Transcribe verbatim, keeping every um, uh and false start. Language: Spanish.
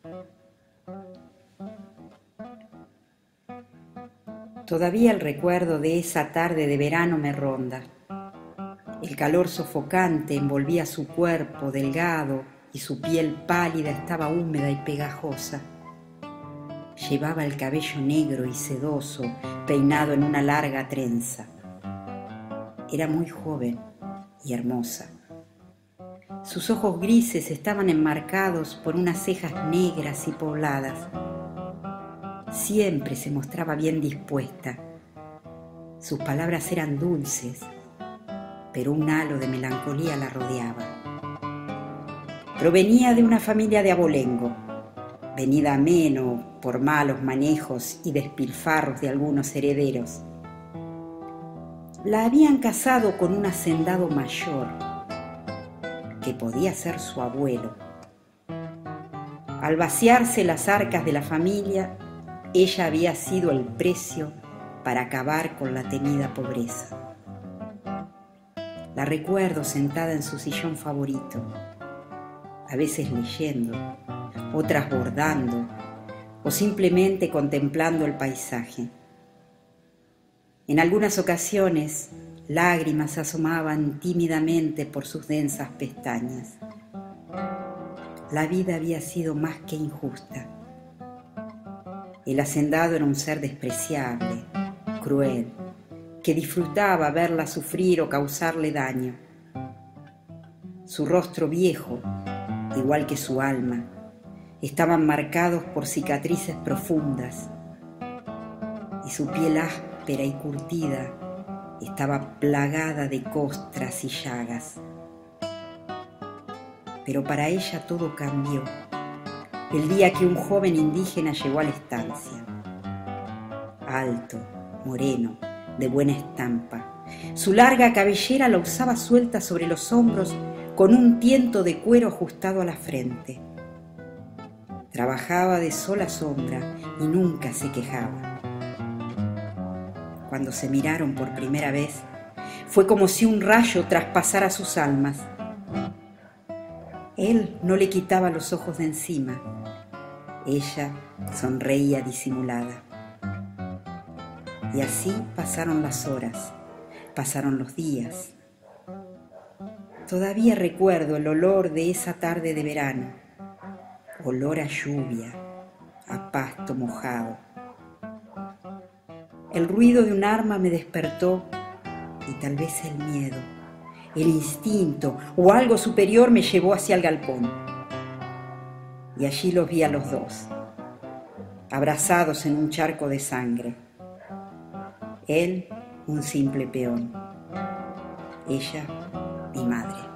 Todavía el recuerdo de esa tarde de verano me ronda. El calor sofocante envolvía su cuerpo delgado y su piel pálida estaba húmeda y pegajosa. Llevaba el cabello negro y sedoso, peinado en una larga trenza. Era muy joven y hermosa. Sus ojos grises estaban enmarcados por unas cejas negras y pobladas. Siempre se mostraba bien dispuesta. Sus palabras eran dulces, pero un halo de melancolía la rodeaba. Provenía de una familia de abolengo, venida a menos por malos manejos y despilfarros de algunos herederos. La habían casado con un hacendado mayor, que podía ser su abuelo. Al vaciarse las arcas de la familia, ella había sido el precio para acabar con la temida pobreza. La recuerdo sentada en su sillón favorito, a veces leyendo, otras bordando o simplemente contemplando el paisaje. En algunas ocasiones, lágrimas asomaban tímidamente por sus densas pestañas. La vida había sido más que injusta. El hacendado era un ser despreciable, cruel, que disfrutaba verla sufrir o causarle daño. Su rostro viejo, igual que su alma, estaban marcados por cicatrices profundas, y su piel áspera y curtida estaba plagada de costras y llagas. Pero para ella todo cambió el día que un joven indígena llegó a la estancia. Alto, moreno, de buena estampa, su larga cabellera la usaba suelta sobre los hombros con un tiento de cuero ajustado a la frente. Trabajaba de sola sombra y nunca se quejaba. Cuando se miraron por primera vez, fue como si un rayo traspasara sus almas. Él no le quitaba los ojos de encima. Ella sonreía disimulada. Y así pasaron las horas, pasaron los días. Todavía recuerdo el olor de esa tarde de verano, olor a lluvia, a pasto mojado. El ruido de un arma me despertó y tal vez el miedo, el instinto o algo superior me llevó hacia el galpón. Y allí los vi a los dos, abrazados en un charco de sangre. Él, un simple peón. Ella, mi madre.